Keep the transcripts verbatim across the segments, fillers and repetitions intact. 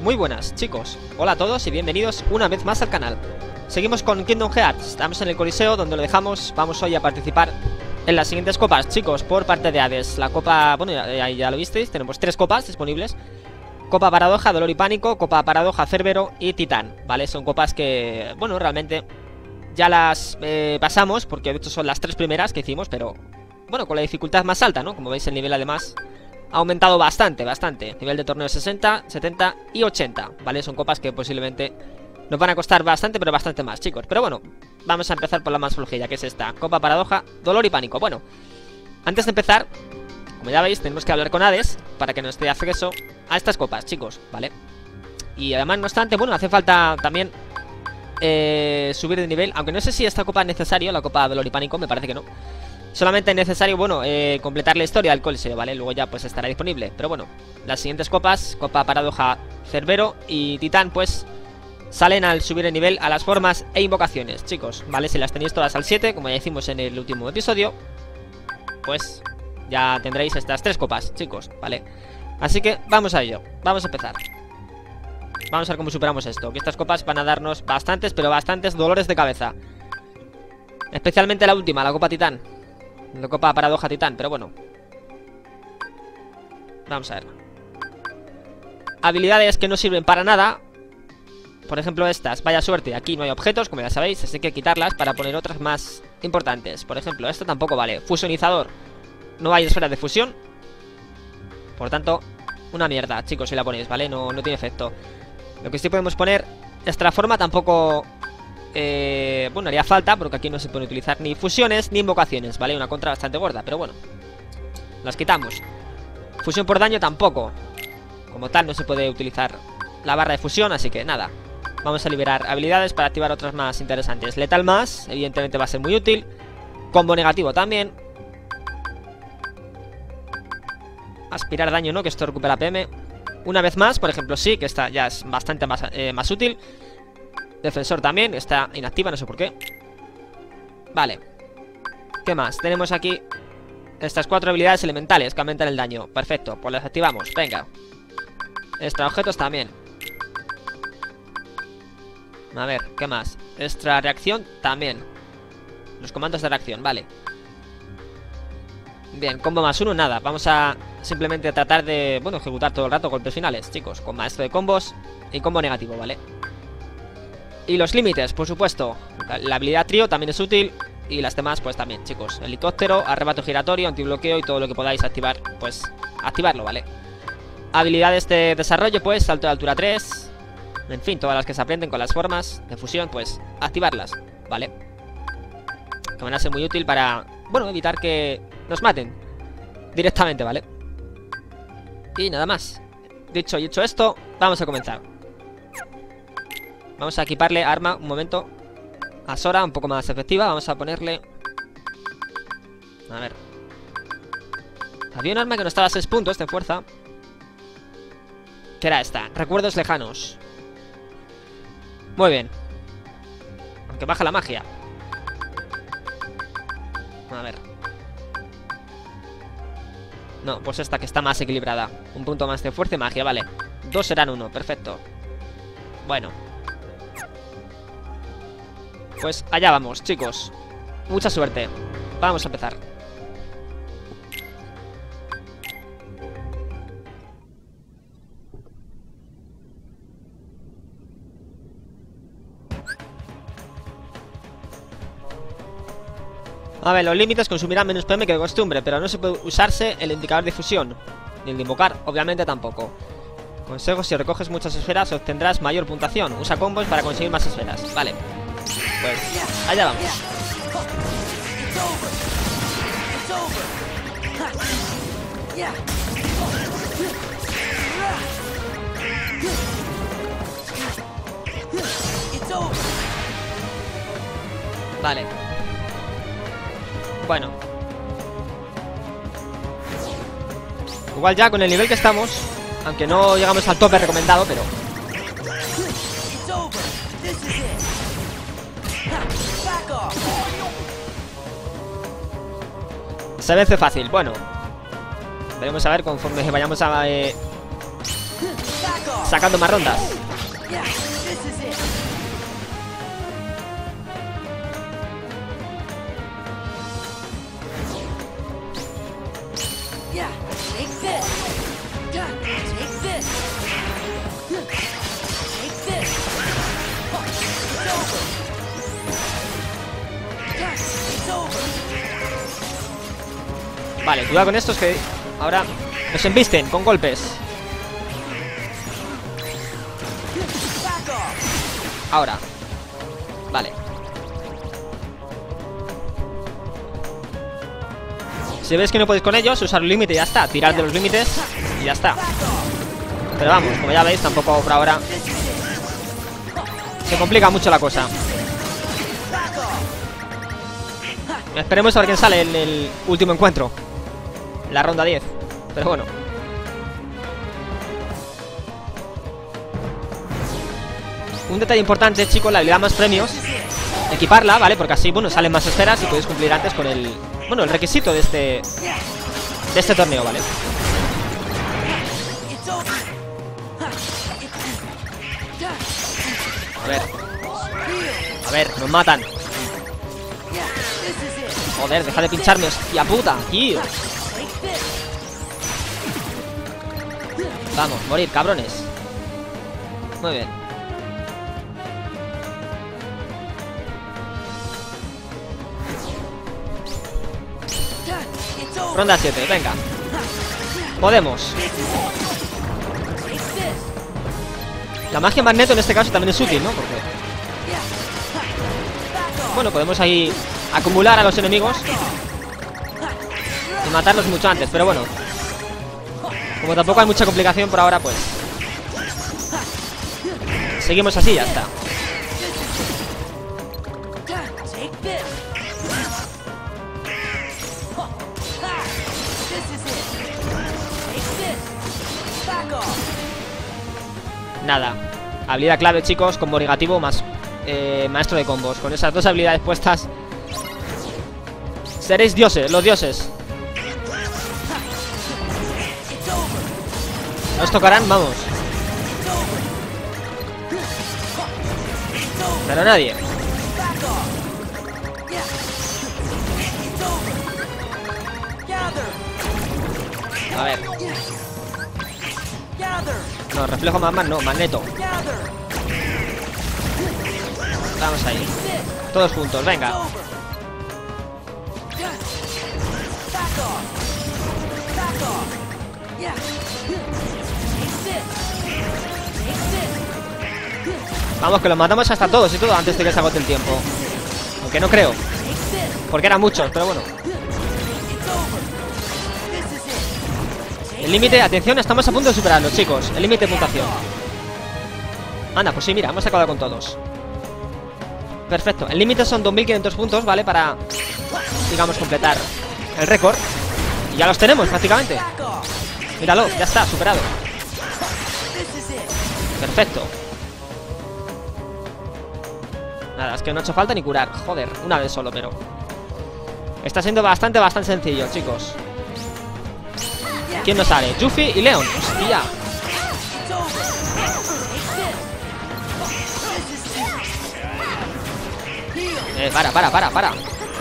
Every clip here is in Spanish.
Muy buenas, chicos. Hola a todos y bienvenidos una vez más al canal. Seguimos con Kingdom Hearts. Estamos en el Coliseo donde lo dejamos. Vamos hoy a participar en las siguientes copas, chicos, por parte de Hades. La copa, bueno, ya, ya lo visteis. Tenemos tres copas disponibles. Copa Paradoja, Dolor y Pánico, Copa Paradoja, Cerbero y Titán, ¿vale? Son copas que, bueno, realmente ya las eh, pasamos, porque de hecho son las tres primeras que hicimos, pero, bueno, con la dificultad más alta, ¿no? Como veis, el nivel además ha aumentado bastante, bastante. Nivel de torneo sesenta, setenta y ochenta, ¿vale? Son copas que posiblemente nos van a costar bastante, pero bastante más, chicos. Pero bueno, vamos a empezar por la más flojilla, que es esta. Copa Paradoja, Dolor y Pánico. Bueno, antes de empezar, como ya veis, tenemos que hablar con Hades para que nos dé acceso a estas copas, chicos, ¿vale? Y además, no obstante, bueno, hace falta también eh, subir de nivel. Aunque no sé si esta copa es necesaria, la Copa Dolor y Pánico, me parece que no. Solamente es necesario, bueno, eh, completar la historia del Coliseo, ¿vale? Luego ya pues estará disponible. Pero bueno, las siguientes copas, Copa Paradoja, Cerbero y Titán, pues salen al subir el nivel a las formas e invocaciones, chicos, ¿vale? Si las tenéis todas al siete, como ya hicimos en el último episodio, pues ya tendréis estas tres copas, chicos, ¿vale? Así que vamos a ello, vamos a empezar. Vamos a ver cómo superamos esto, que estas copas van a darnos bastantes, pero bastantes dolores de cabeza. Especialmente la última, la Copa Titán. La Copa Paradoja Titán, pero bueno. Vamos a ver. Habilidades que no sirven para nada. Por ejemplo estas, vaya suerte. Aquí no hay objetos, como ya sabéis, así que quitarlas para poner otras más importantes. Por ejemplo, esto tampoco vale. Fusionizador. No hay esferas de fusión. Por tanto, una mierda, chicos, si la ponéis, ¿vale? No, no tiene efecto. Lo que sí podemos poner, esta forma tampoco... Eh, bueno, haría falta, porque aquí no se pueden utilizar ni fusiones ni invocaciones, ¿vale? Una contra bastante gorda, pero bueno, las quitamos. Fusión por daño tampoco. Como tal no se puede utilizar la barra de fusión, así que nada. Vamos a liberar habilidades para activar otras más interesantes. Letal más, evidentemente va a ser muy útil. Combo negativo también. Aspirar daño, ¿no? Que esto recupera P M. Una vez más, por ejemplo, sí, que esta ya es bastante más, eh, más útil. Defensor también, está inactiva, no sé por qué. Vale. ¿Qué más? Tenemos aquí estas cuatro habilidades elementales que aumentan el daño. Perfecto, pues las activamos, venga. Extra objetos también. A ver, ¿qué más? Extra reacción también. Los comandos de reacción, vale. Bien, combo más uno, nada. Vamos a simplemente tratar de, bueno, ejecutar todo el rato golpes finales, chicos. Con maestro de combos y combo negativo, vale. Y los límites, por supuesto. La habilidad trío también es útil. Y las demás, pues también, chicos. Helicóptero, arrebato giratorio, antibloqueo y todo lo que podáis activar, pues activarlo, ¿vale? Habilidades de desarrollo, pues salto de altura tres. En fin, todas las que se aprenden con las formas de fusión, pues activarlas, ¿vale? Que van a ser muy útil para, bueno, evitar que nos maten directamente, ¿vale? Y nada más. Dicho y hecho esto, vamos a comenzar. Vamos a equiparle arma, un momento, a Sora, un poco más efectiva. Vamos a ponerle... A ver. Había un arma que nos estaba a seis puntos de fuerza. ¿Qué era esta? Recuerdos lejanos. Muy bien. Aunque baja la magia. A ver. No, pues esta que está más equilibrada. Un punto más de fuerza y magia, vale. Dos serán uno, perfecto. Bueno. Pues allá vamos, chicos. Mucha suerte. Vamos a empezar. A ver, los límites consumirán menos P M que de costumbre, pero no se puede usarse el indicador de fusión. Ni el de invocar, obviamente tampoco. Consejo, si recoges muchas esferas obtendrás mayor puntuación. Usa combos para conseguir más esferas. Vale. Pues allá vamos. Vale. Bueno. Igual ya con el nivel que estamos, aunque no llegamos al tope recomendado, pero... Se vence fácil, bueno. Veremos a ver conforme vayamos a... Eh... sacando más rondas. Vale, cuidado con estos que ahora nos embisten con golpes. Ahora. Vale. Si veis que no podéis con ellos, usar un límite y ya está. Tirar de los límites y ya está. Pero vamos, como ya veis, tampoco por ahora se complica mucho la cosa. Esperemos a ver quién sale en el último encuentro, la ronda diez. Pero bueno. Un detalle importante, chicos, la habilidad más premios, equiparla, ¿vale? Porque así, bueno, salen más esferas y podéis cumplir antes con el... Bueno, el requisito de este... De este torneo, ¿vale? A ver. A ver, nos matan. Joder, deja de pincharme, hostia puta, tío. Vamos, morir, cabrones. Muy bien. Ronda siete, venga. Podemos. La magia magneto en este caso también es útil, ¿no? Porque... Bueno, podemos ahí acumular a los enemigos y matarlos mucho antes, pero bueno, como tampoco hay mucha complicación por ahora, pues seguimos así y ya está. Nada, habilidad clave, chicos, combo negativo más eh, maestro de combos. Con esas dos habilidades puestas seréis dioses, los dioses. Nos tocarán, vamos. Pero nadie. A ver. No, reflejo más más, no, magneto. Vamos ahí. Todos juntos, venga. Vamos, que los matamos hasta todos y todo antes de que se agote el tiempo. Aunque no creo, porque eran muchos, pero bueno. El límite, atención, estamos a punto de superarlo, chicos. El límite de puntuación. Anda, pues sí, mira, hemos acabado con todos. Perfecto, el límite son dos mil quinientos puntos, ¿vale? Para, digamos, completar el récord. Y ya los tenemos prácticamente. Míralo, ya está, superado. Perfecto. Nada, es que no ha hecho falta ni curar. Joder, una vez solo, pero está siendo bastante, bastante sencillo, chicos. ¿Quién nos sale? Yuffie y Leon. Hostia. Eh, para, para, para, para.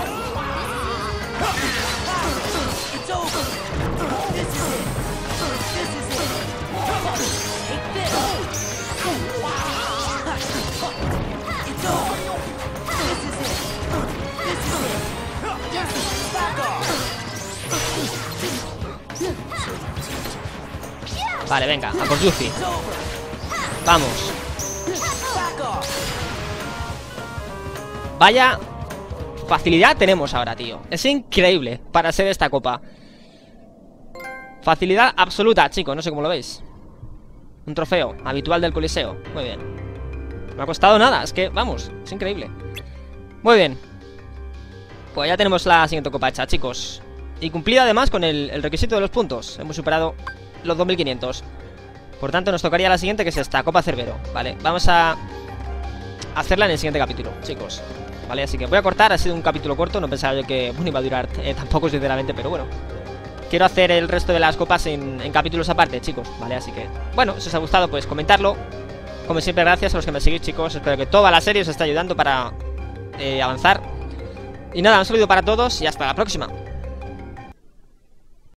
Vale, venga, a por Yuffie. Vamos. Vaya facilidad tenemos ahora, tío. Es increíble para ser esta copa. Facilidad absoluta, chicos, no sé cómo lo veis. Un trofeo habitual del Coliseo. Muy bien. No ha costado nada, es que, vamos, es increíble. Muy bien. Pues ya tenemos la siguiente copa hecha, chicos. Y cumplida además con el, el requisito de los puntos. Hemos superado los dos mil quinientos. Por tanto nos tocaría la siguiente, que es esta, Copa Cerbero. Vale, vamos a hacerla en el siguiente capítulo, chicos. Vale, así que voy a cortar, ha sido un capítulo corto. No pensaba yo que, bueno, iba a durar eh, tampoco, sinceramente, pero bueno. quiero hacer el resto de las copas en, en capítulos aparte, chicos, ¿vale? Así que, bueno, si os ha gustado, pues comentarlo. Como siempre, gracias a los que me seguís, chicos. Espero que toda la serie os esté ayudando para eh, avanzar. Y nada, un saludo para todos y hasta la próxima.